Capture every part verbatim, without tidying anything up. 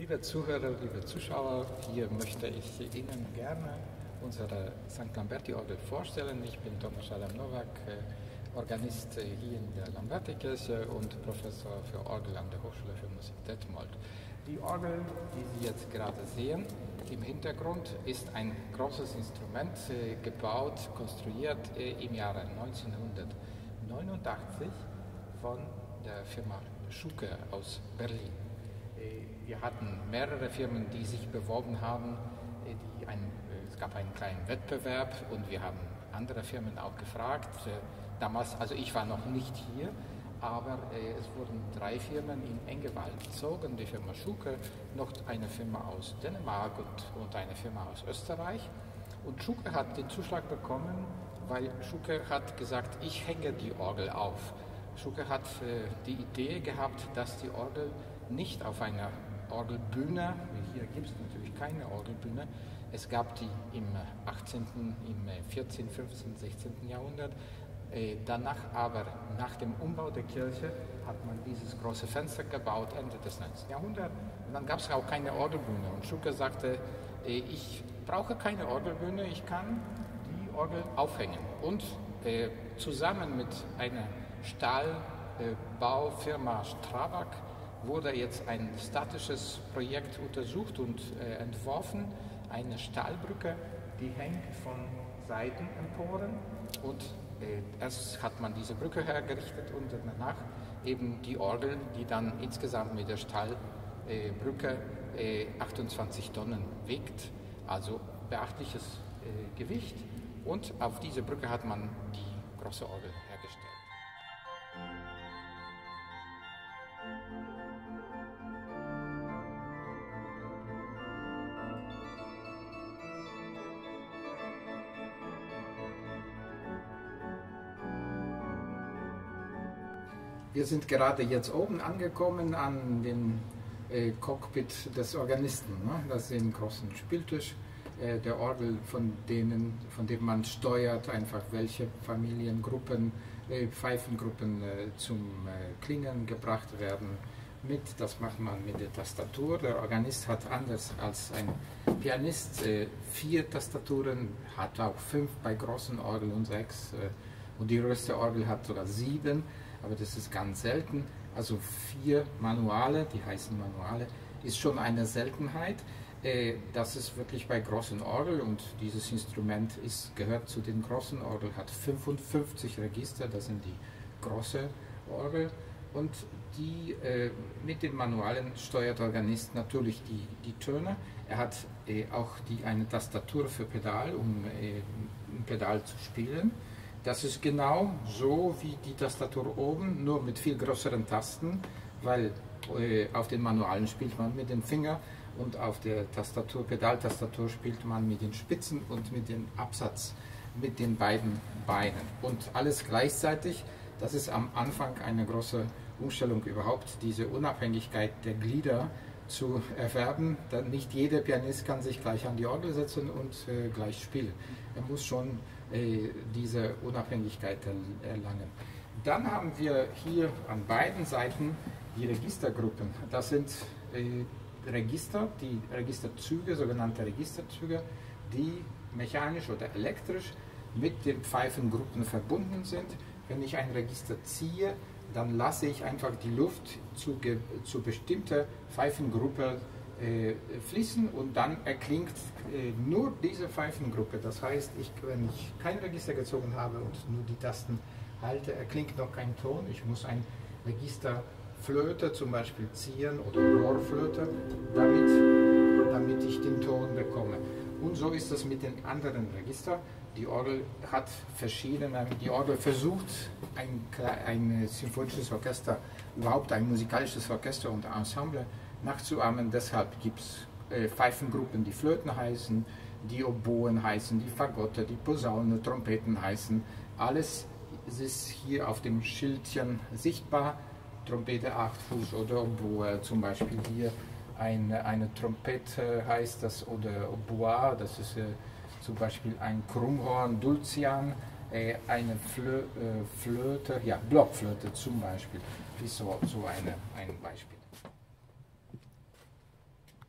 Liebe Zuhörer, liebe Zuschauer, hier möchte ich Ihnen gerne unsere Sankt Lamberti-Orgel vorstellen. Ich bin Tomasz Adam Nowak, Organist hier in der Lamberti-Kirche und Professor für Orgel an der Hochschule für Musik Detmold. Die Orgel, die Sie jetzt gerade sehen, im Hintergrund ist ein großes Instrument, gebaut, konstruiert im Jahre neunzehnhundertneunundachtzig von der Firma Schuke aus Berlin. Wir hatten mehrere Firmen, die sich beworben haben. Die ein, es gab einen kleinen Wettbewerb und wir haben andere Firmen auch gefragt. Damals, also ich war noch nicht hier, aber es wurden drei Firmen in Engewald gezogen. Die Firma Schuke, noch eine Firma aus Dänemark und, und eine Firma aus Österreich. Und Schuke hat den Zuschlag bekommen, weil Schuke hat gesagt, ich hänge die Orgel auf. Schuke hat äh, die Idee gehabt, dass die Orgel nicht auf einer Orgelbühne, hier gibt es natürlich keine Orgelbühne, es gab die im achtzehnten, im vierzehnten, fünfzehnten, sechzehnten Jahrhundert. Äh, danach aber, nach dem Umbau der Kirche, hat man dieses große Fenster gebaut, Ende des neunzehnten. Jahrhunderts. Und dann gab es auch keine Orgelbühne. Und Schuke sagte, äh, ich brauche keine Orgelbühne, ich kann die Orgel aufhängen. Und äh, zusammen mit einer Stahlbaufirma äh, Strabag wurde jetzt ein statisches Projekt untersucht und äh, entworfen, eine Stahlbrücke, die hängt von Seitenemporen und äh, erst hat man diese Brücke hergerichtet und danach eben die Orgel, die dann insgesamt mit der Stahlbrücke äh, achtundzwanzig Tonnen wiegt, also beachtliches äh, Gewicht, und auf diese Brücke hat man die große Orgel hergestellt. Wir sind gerade jetzt oben angekommen an dem äh, Cockpit des Organisten. Ne? Das ist ein großer Spieltisch äh, der Orgel, von denen, von dem man steuert, einfach welche Familiengruppen, äh, Pfeifengruppen äh, zum äh, Klingen gebracht werden. Mit, das macht man mit der Tastatur. Der Organist hat anders als ein Pianist äh, vier Tastaturen, hat auch fünf bei großen Orgeln und sechs. Äh, und die größte Orgel hat sogar sieben. Aber das ist ganz selten. Also vier Manuale, die heißen Manuale, ist schon eine Seltenheit. Das ist wirklich bei großen Orgeln, und dieses Instrument ist, gehört zu den großen Orgeln, hat fünfundfünfzig Register, das sind die große Orgel. Und die, mit den Manualen steuert der Organist natürlich die, die Töne. Er hat auch die, eine Tastatur für Pedal, um ein Pedal zu spielen. Das ist genau so wie die Tastatur oben, nur mit viel größeren Tasten, weil äh, auf den Manualen spielt man mit den Fingern und auf der Tastatur, Pedaltastatur spielt man mit den Spitzen und mit dem Absatz, mit den beiden Beinen. Und alles gleichzeitig. Das ist am Anfang eine große Umstellung überhaupt, diese Unabhängigkeit der Glieder zu erwerben. Denn nicht jeder Pianist kann sich gleich an die Orgel setzen und äh, gleich spielen. Er muss schon äh, diese Unabhängigkeit erlangen. Dann haben wir hier an beiden Seiten die Registergruppen. Das sind äh, Register, die Registerzüge, sogenannte Registerzüge, die mechanisch oder elektrisch mit den Pfeifengruppen verbunden sind. Wenn ich ein Register ziehe, dann lasse ich einfach die Luft zu, zu bestimmter Pfeifengruppe äh, fließen, und dann erklingt äh, nur diese Pfeifengruppe. Das heißt, ich, wenn ich kein Register gezogen habe und nur die Tasten halte, erklingt noch kein Ton. Ich muss ein Registerflöte zum Beispiel ziehen oder Rohrflöte, damit, damit ich den Ton bekomme. Und so ist es mit den anderen Registern. Die Orgel hat verschiedene, die Orgel versucht, ein, ein symphonisches Orchester, überhaupt ein musikalisches Orchester und Ensemble nachzuahmen. Deshalb gibt es äh, Pfeifengruppen, die Flöten heißen, die Oboen heißen, die Fagotte, die Posaune, Trompeten heißen. Alles ist hier auf dem Schildchen sichtbar. Trompete acht Fuß oder Oboe, zum Beispiel hier eine, eine Trompete heißt das, oder Oboe, das ist äh, zum Beispiel ein Krummhorn, Dulcian, äh, eine Flö, äh, Flöte, ja, Blockflöte zum Beispiel, ist so, so eine, ein Beispiel.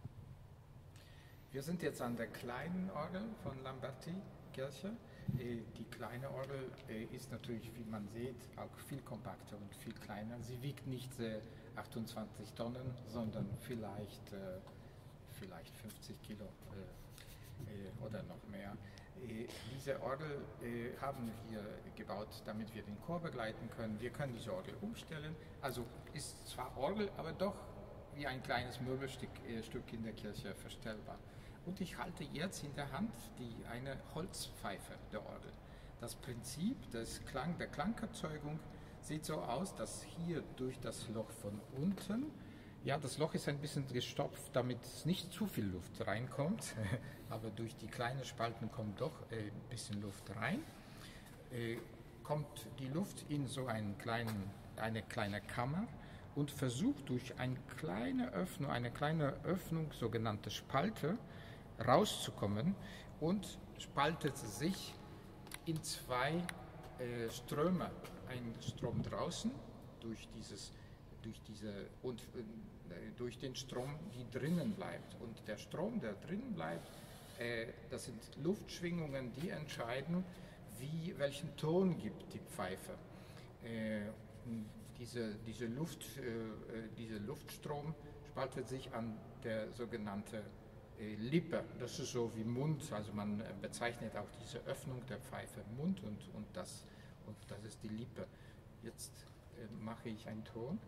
Wir sind jetzt an der kleinen Orgel von Lamberti-Kirche. Die kleine Orgel ist natürlich, wie man sieht, auch viel kompakter und viel kleiner. Sie wiegt nicht achtundzwanzig Tonnen, sondern vielleicht, vielleicht fünfzig Kilo oder noch mehr. Diese Orgel haben wir gebaut, damit wir den Chor begleiten können. Wir können diese Orgel umstellen. Also ist zwar Orgel, aber doch wie ein kleines Möbelstück Stück in der Kirche verstellbar. Und ich halte jetzt in der Hand die, eine Holzpfeife der Orgel. Das Prinzip des Klang, der Klangerzeugung sieht so aus, dass hier durch das Loch von unten, ja, das Loch ist ein bisschen gestopft, damit nicht zu viel Luft reinkommt, aber durch die kleinen Spalten kommt doch äh, ein bisschen Luft rein. Äh, kommt die Luft in so einen kleinen, eine kleine Kammer und versucht durch eine kleine Öffnung, eine kleine Öffnung, sogenannte Spalte, rauszukommen und spaltet sich in zwei äh, Ströme. Ein Strom draußen durch dieses, durch diese und äh, durch den Strom, die drinnen bleibt. Und der Strom, der drinnen bleibt, äh, das sind Luftschwingungen, die entscheiden, wie, welchen Ton gibt die Pfeife. Äh, diese, diese, Luft, äh, dieser Luftstrom spaltet sich an der sogenannten Lippe, das ist so wie Mund, also man bezeichnet auch diese Öffnung der Pfeife Mund und, und, das, und das ist die Lippe. Jetzt äh, mache ich einen Ton.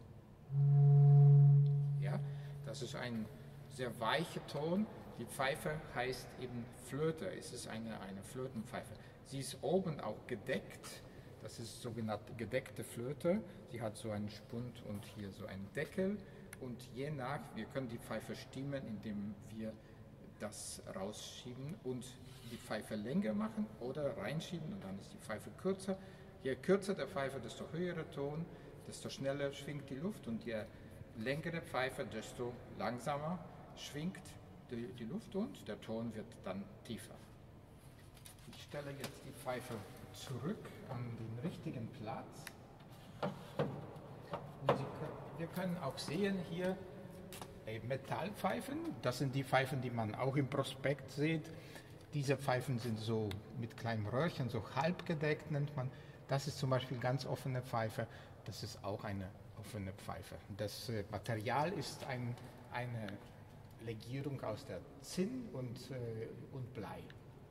Ja, das ist ein sehr weicher Ton. Die Pfeife heißt eben Flöte, es ist eine, eine Flötenpfeife. Sie ist oben auch gedeckt, das ist sogenannte gedeckte Flöte. Sie hat so einen Spund und hier so einen Deckel und je nach, wir können die Pfeife stimmen, indem wir das rausschieben und die Pfeife länger machen oder reinschieben und dann ist die Pfeife kürzer. Je kürzer der Pfeife, desto höher der Ton, desto schneller schwingt die Luft und je länger der Pfeife, desto langsamer schwingt die, die Luft und der Ton wird dann tiefer. Ich stelle jetzt die Pfeife zurück an den richtigen Platz. Und Sie können, wir können auch sehen hier, Metallpfeifen, das sind die Pfeifen, die man auch im Prospekt sieht. Diese Pfeifen sind so mit kleinen Röhrchen, so halb gedeckt nennt man. Das ist zum Beispiel ganz offene Pfeife, das ist auch eine offene Pfeife. Das Material ist ein, eine Legierung aus der Zinn und, äh, und Blei.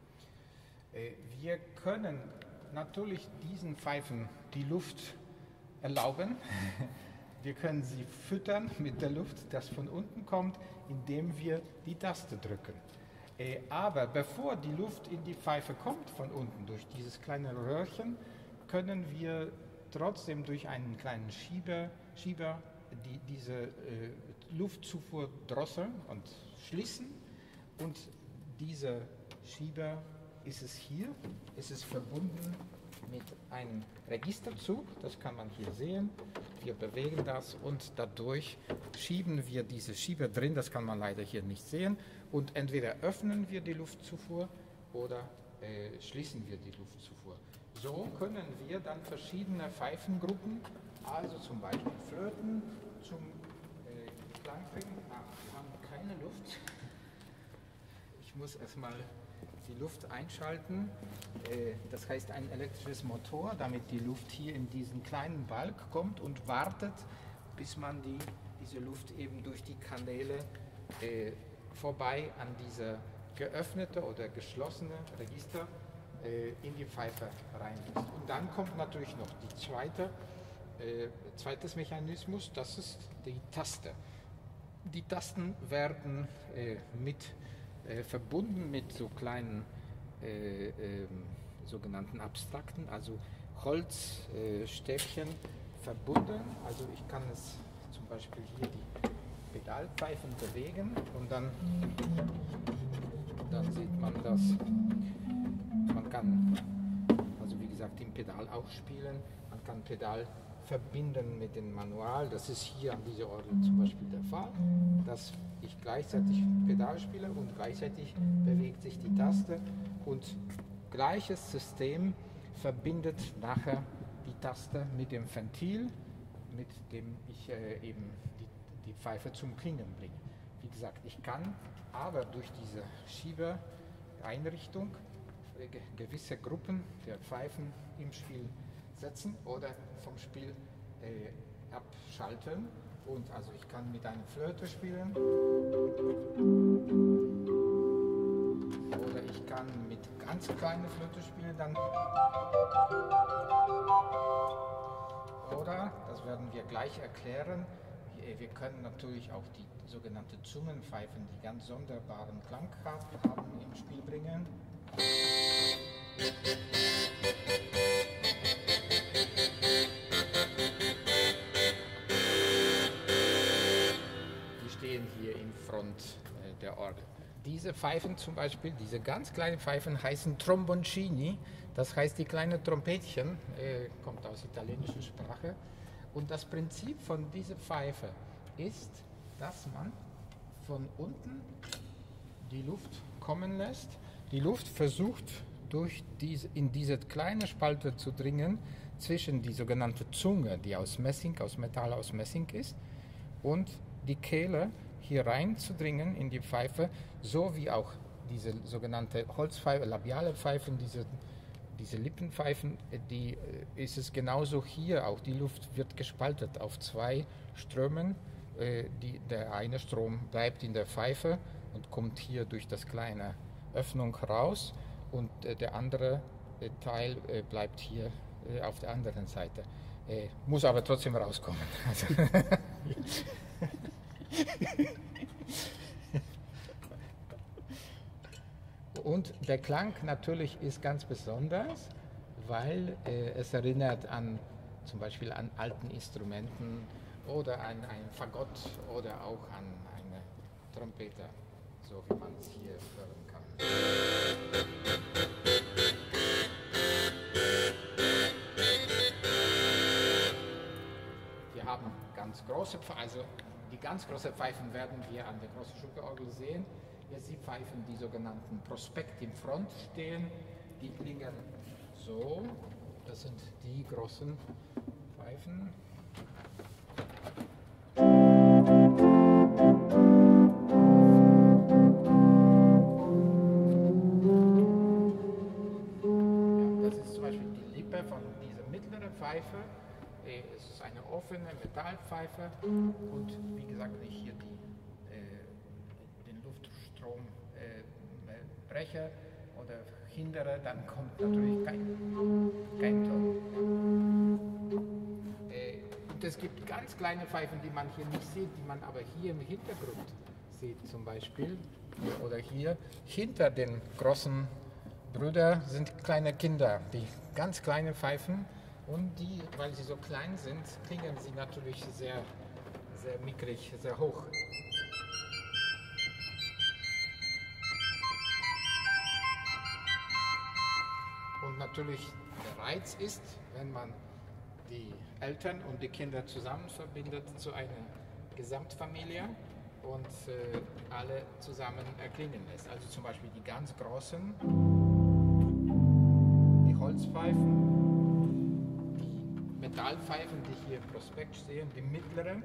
Äh, wir können natürlich diesen Pfeifen die Luft erlauben. Wir können sie füttern mit der Luft, das von unten kommt, indem wir die Taste drücken. Äh, aber bevor die Luft in die Pfeife kommt von unten, durch dieses kleine Röhrchen, können wir trotzdem durch einen kleinen Schieber, Schieber die, diese äh, Luftzufuhr drosseln und schließen. Und dieser Schieber ist es hier, ist es verbunden mit einem Registerzug, das kann man hier sehen. Wir bewegen das und dadurch schieben wir diese Schieber drin, das kann man leider hier nicht sehen. Und entweder öffnen wir die Luftzufuhr oder äh, schließen wir die Luftzufuhr. So können wir dann verschiedene Pfeifengruppen, also zum Beispiel Flöten, zum äh, Klang bringen. Ah, wir haben keine Luft. Ich muss erstmal die Luft einschalten. Das heißt ein elektrisches Motor, damit die Luft hier in diesen kleinen Balk kommt und wartet, bis man die, diese Luft eben durch die Kanäle äh, vorbei an diese geöffnete oder geschlossene Register äh, in die Pfeife reinlässt. Und dann kommt natürlich noch die zweite, äh, zweites Mechanismus, das ist die Taste. Die Tasten werden äh, mit Äh, verbunden mit so kleinen äh, äh, sogenannten Abstrakten, also Holzstäbchen äh, verbunden. Also ich kann es zum Beispiel hier die Pedalpfeifen bewegen und dann, dann sieht man das. Man kann, also wie gesagt, im Pedal auch spielen. Man kann Pedal verbinden mit dem Manual. Das ist hier an dieser Orgel zum Beispiel der Fall, dass ich gleichzeitig Pedal spiele und gleichzeitig bewegt sich die Taste und gleiches System verbindet nachher die Taste mit dem Ventil, mit dem ich äh, eben die, die Pfeife zum Klingen bringe. wie gesagt, ich kann aber durch diese Schiebeeinrichtung ge gewisse Gruppen der Pfeifen im Spiel setzen oder vom Spiel äh, abschalten. Und also ich kann mit einer Flöte spielen oder ich kann mit ganz kleiner Flöte spielen, dann oder, das werden wir gleich erklären, wir können natürlich auch die sogenannte Zungenpfeifen, die ganz sonderbaren Klang haben, im Spiel bringen. Die stehen hier in Front äh, der Orgel. Diese Pfeifen zum Beispiel, diese ganz kleinen Pfeifen heißen Tromboncini, das heißt die kleinen Trompetchen, äh, kommt aus italienischer Sprache. Und das Prinzip von dieser Pfeife ist, dass man von unten die Luft kommen lässt. Die Luft versucht durch diese, in diese kleine Spalte zu dringen zwischen die sogenannte Zunge, die aus Messing, aus Metall, aus Messing ist, und die Kehle hier reinzudringen in die Pfeife, so wie auch diese sogenannte Holzpfeife, labiale Pfeifen, diese, diese Lippenpfeifen, die ist es genauso hier auch. Die Luft wird gespaltet auf zwei Strömen. Die, der eine Strom bleibt in der Pfeife und kommt hier durch das kleine Öffnung raus und der andere Teil bleibt hier auf der anderen Seite. Muss aber trotzdem rauskommen. Also und der Klang natürlich ist ganz besonders, weil äh, es erinnert an zum Beispiel an alten Instrumenten oder an ein Fagott oder auch an eine Trompete, so wie man es hier hören kann. Wir haben ganz große Pfeifen, also die ganz großen Pfeifen werden wir an der großen Schuborgel sehen. Jetzt die Pfeifen, die sogenannten Prospekt im Front stehen, die klingen so. Das sind die großen Pfeifen. Ja, das ist zum Beispiel die Lippe von dieser mittleren Pfeife. Es ist eine offene Metallpfeife und wie gesagt, wenn ich hier die, äh, den Luftstrom äh, breche oder hindere, dann kommt natürlich kein, kein Ton. Äh, und es gibt ganz kleine Pfeifen, die man hier nicht sieht, die man aber hier im Hintergrund sieht zum Beispiel. Oder hier hinter den großen Brüdern sind kleine Kinder, die ganz kleine Pfeifen. Und die, weil sie so klein sind, klingen sie natürlich sehr, sehr mickrig, sehr hoch. Und natürlich der Reiz ist, wenn man die Eltern und die Kinder zusammen verbindet zu einer Gesamtfamilie und äh, alle zusammen erklingen lässt. Also zum Beispiel die ganz großen, die Holzpfeifen, Metallpfeifen, die hier im Prospekt stehen, die mittleren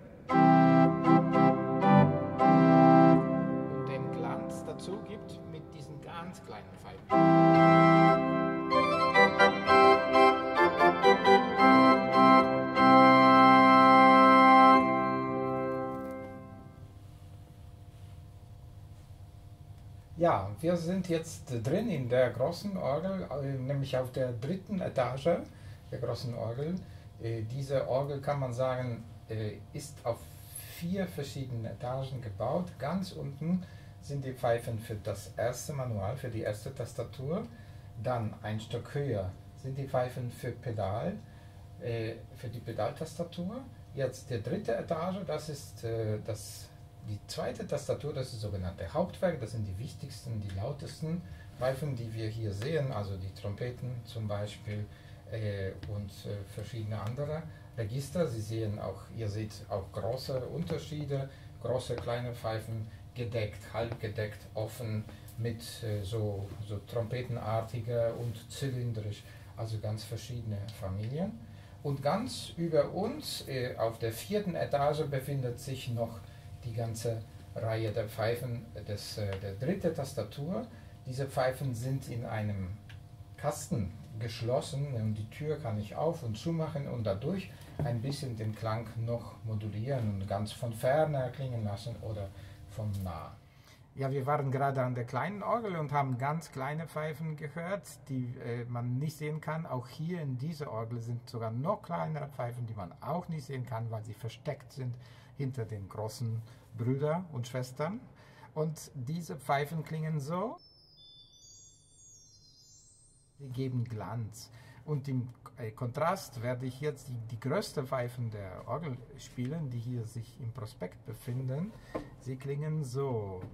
und den Glanz dazu gibt mit diesen ganz kleinen Pfeifen. Ja, wir sind jetzt drin in der großen Orgel, nämlich auf der dritten Etage der großen Orgel. Diese Orgel, kann man sagen, ist auf vier verschiedene Etagen gebaut. Ganz unten sind die Pfeifen für das erste Manual, für die erste Tastatur. Dann ein Stück höher sind die Pfeifen für Pedal, für die Pedaltastatur. Jetzt die dritte Etage, das ist das, die zweite Tastatur, das ist das sogenannte Hauptwerk. Das sind die wichtigsten, die lautesten Pfeifen, die wir hier sehen, also die Trompeten zum Beispiel. Und äh, verschiedene andere Register. Sie sehen auch, ihr seht auch große Unterschiede, große, kleine Pfeifen, gedeckt, halbgedeckt, offen, mit äh, so, so trompetenartige und zylindrisch, also ganz verschiedene Familien. Und ganz über uns, äh, auf der vierten Etage, befindet sich noch die ganze Reihe der Pfeifen des, äh, der dritte Tastatur. Diese Pfeifen sind in einem Kasten geschlossen und die Tür kann ich auf und zu machen und dadurch ein bisschen den Klang noch modulieren und ganz von ferne klingen lassen oder von nah. Ja, wir waren gerade an der kleinen Orgel und haben ganz kleine Pfeifen gehört, die äh, man nicht sehen kann. Auch hier in dieser Orgel sind sogar noch kleinere Pfeifen, die man auch nicht sehen kann, weil sie versteckt sind hinter den großen Brüdern und Schwestern. Und diese Pfeifen klingen so. Sie geben Glanz. Und im Kontrast werde ich jetzt die, die größte Pfeifen der Orgel spielen, die hier sich im Prospekt befinden. Sie klingen so.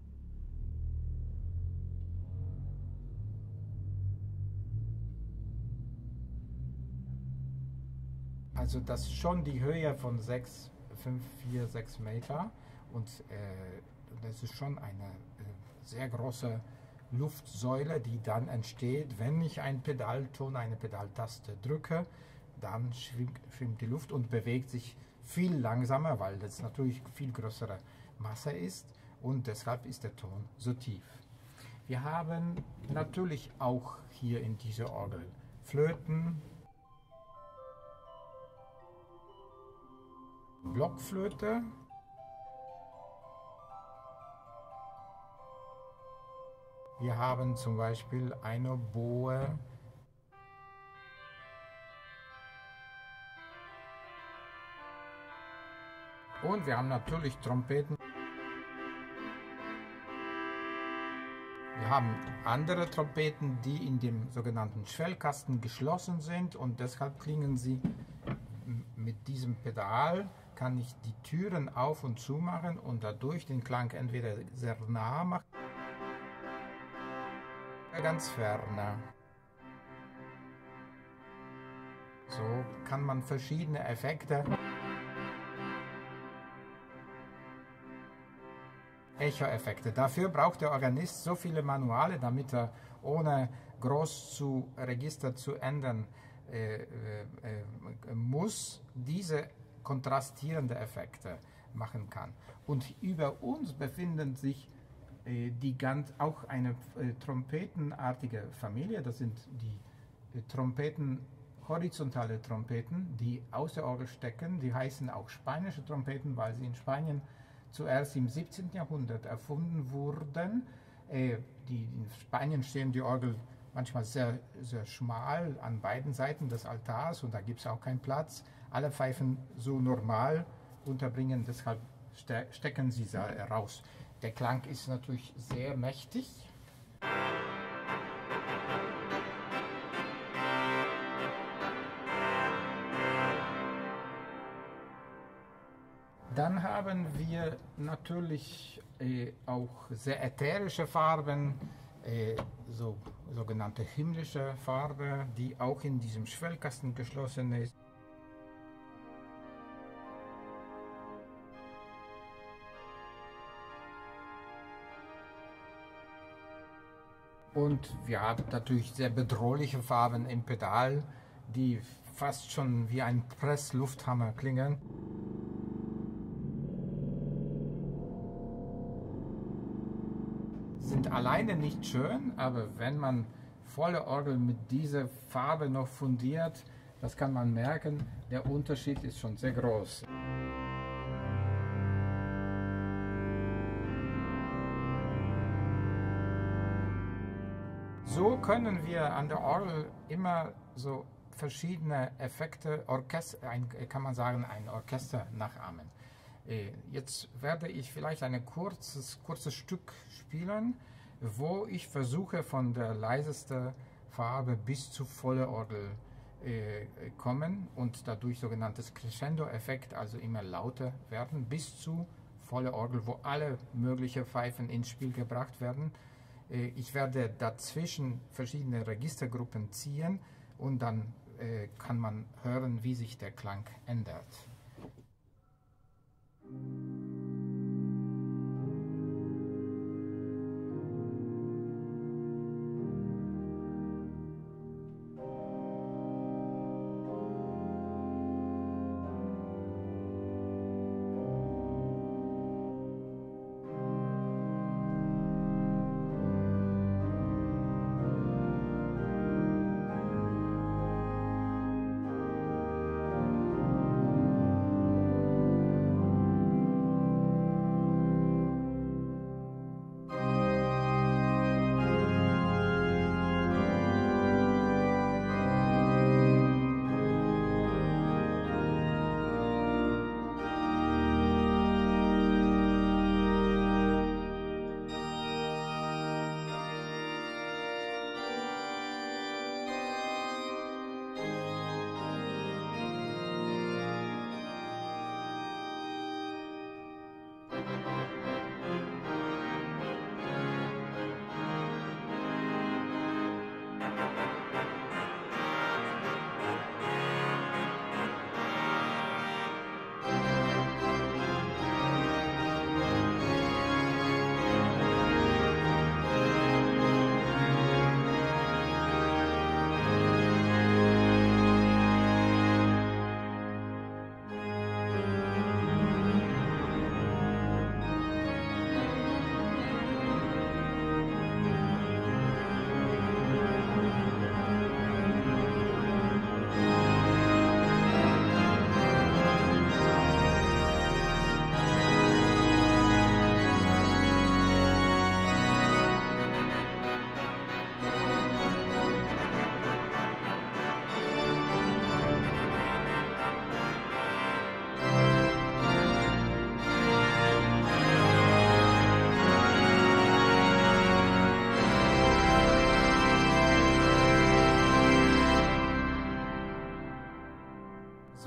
Also das ist schon die Höhe von sechs, fünf, vier, sechs Meter und äh, das ist schon eine äh, sehr große Luftsäule, die dann entsteht, wenn ich einen Pedalton, eine Pedaltaste drücke, dann schwimmt, schwimmt die Luft und bewegt sich viel langsamer, weil das natürlich viel größere Masse ist und deshalb ist der Ton so tief. Wir haben natürlich auch hier in dieser Orgel Flöten, Blockflöte, wir haben zum Beispiel eine Oboe, und wir haben natürlich Trompeten. Wir haben andere Trompeten, die in dem sogenannten Schwellkasten geschlossen sind und deshalb klingen sie mit diesem Pedal. Kann ich die Türen auf und zu machen und dadurch den Klang entweder sehr nah machen oder ganz ferne. So kann man verschiedene Effekte, Echo-Effekte. Dafür braucht der Organist so viele Manuale, damit er ohne groß zu Register zu ändern äh, äh, äh, muss, diese kontrastierende Effekte machen kann. Und über uns befinden sich äh, die ganz, auch eine äh, trompetenartige Familie. Das sind die äh, Trompeten, horizontale Trompeten, die aus der Orgel stecken. Die heißen auch spanische Trompeten, weil sie in Spanien zuerst im siebzehnten Jahrhundert erfunden wurden. Äh, die, in Spanien stehen die Orgel manchmal sehr, sehr schmal an beiden Seiten des Altars und da gibt es auch keinen Platz. Alle Pfeifen so normal unterbringen, deshalb ste stecken sie raus. Der Klang ist natürlich sehr mächtig. Dann haben wir natürlich äh, auch sehr ätherische Farben, äh, so, sogenannte himmlische Farbe, die auch in diesem Schwellkasten geschlossen ist. Und wir haben natürlich sehr bedrohliche Farben im Pedal, die fast schon wie ein Presslufthammer klingen. Sind alleine nicht schön, aber wenn man volle Orgel mit dieser Farbe noch fundiert, das kann man merken, der Unterschied ist schon sehr groß. So können wir an der Orgel immer so verschiedene Effekte, Orchester, ein, kann man sagen, ein Orchester nachahmen. Jetzt werde ich vielleicht ein kurzes, kurzes Stück spielen, wo ich versuche, von der leisesten Farbe bis zu volle Orgel äh, kommen und dadurch sogenanntes Crescendo-Effekt, also immer lauter werden, bis zu volle Orgel, wo alle möglichen Pfeifen ins Spiel gebracht werden. Äh, ich werde dazwischen verschiedene Registergruppen ziehen und dann äh, kann man hören, wie sich der Klang ändert.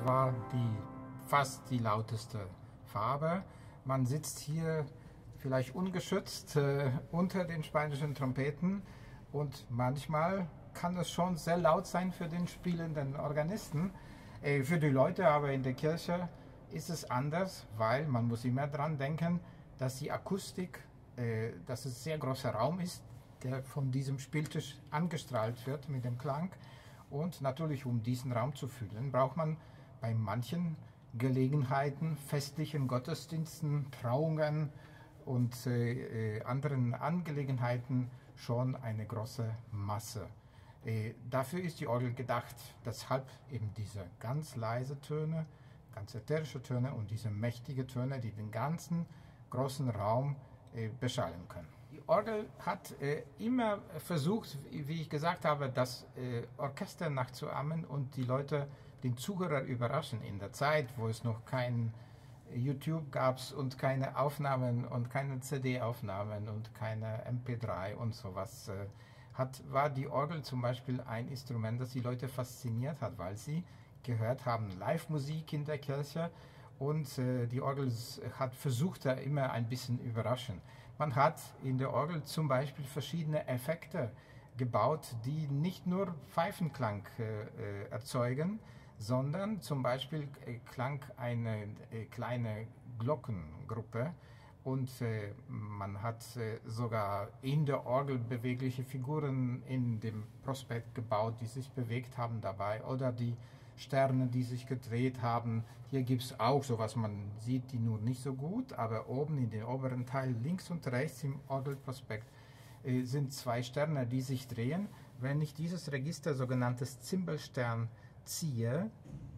war die fast die lauteste Farbe. Man sitzt hier vielleicht ungeschützt äh, unter den spanischen Trompeten und manchmal kann es schon sehr laut sein für den spielenden Organisten. Äh, für die Leute aber in der Kirche ist es anders, weil man muss immer dran denken, dass die Akustik, äh, dass es ein sehr großer Raum ist, der von diesem Spieltisch angestrahlt wird mit dem Klang. Und natürlich, um diesen Raum zu füllen, braucht man bei manchen Gelegenheiten, festlichen Gottesdiensten, Trauungen und äh, äh, anderen Angelegenheiten schon eine große Masse. Äh, dafür ist die Orgel gedacht, deshalb eben diese ganz leise Töne, ganz ätherische Töne und diese mächtigen Töne, die den ganzen großen Raum äh, beschallen können. Die Orgel hat äh, immer versucht, wie ich gesagt habe, das äh, Orchester nachzuahmen und die Leute, den Zuhörer überraschen in der Zeit, wo es noch kein YouTube gab und keine Aufnahmen und keine C D-Aufnahmen und keine M P drei und sowas. Äh, hat, war die Orgel zum Beispiel ein Instrument, das die Leute fasziniert hat, weil sie gehört haben Live-Musik in der Kirche und äh, die Orgel hat versucht, da immer ein bisschen überraschen. Man hat in der Orgel zum Beispiel verschiedene Effekte gebaut, die nicht nur Pfeifenklang äh, erzeugen, sondern zum Beispiel äh, klang eine äh, kleine Glockengruppe und äh, man hat äh, sogar in der Orgel bewegliche Figuren in dem Prospekt gebaut, die sich bewegt haben dabei, oder die Sterne, die sich gedreht haben. Hier gibt es auch so was, man sieht die nur nicht so gut, aber oben in den oberen Teil links und rechts im Orgelprospekt äh, sind zwei Sterne, die sich drehen. Wenn ich dieses Register, sogenanntes Zimbelstern, ziehe,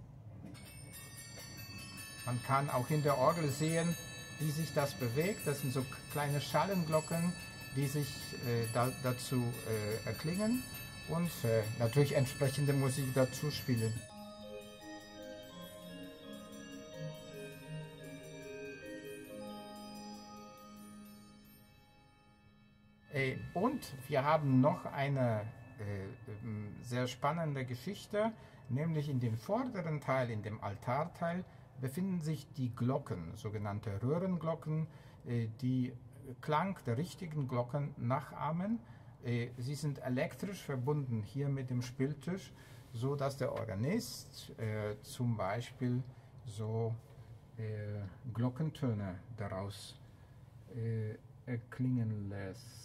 man kann auch in der Orgel sehen, wie sich das bewegt. Das sind so kleine Schallenglocken, die sich äh, da, dazu äh, erklingen und äh, natürlich entsprechende Musik dazu spielen. Äh, und wir haben noch eine äh, sehr spannende Geschichte, nämlich in dem vorderen Teil, in dem Altarteil, befinden sich die Glocken, sogenannte Röhrenglocken, äh, die Klang der richtigen Glocken nachahmen. Äh, sie sind elektrisch verbunden hier mit dem Spieltisch, so dass der Organist äh, zum Beispiel so äh, Glockentöne daraus äh, erklingen lässt.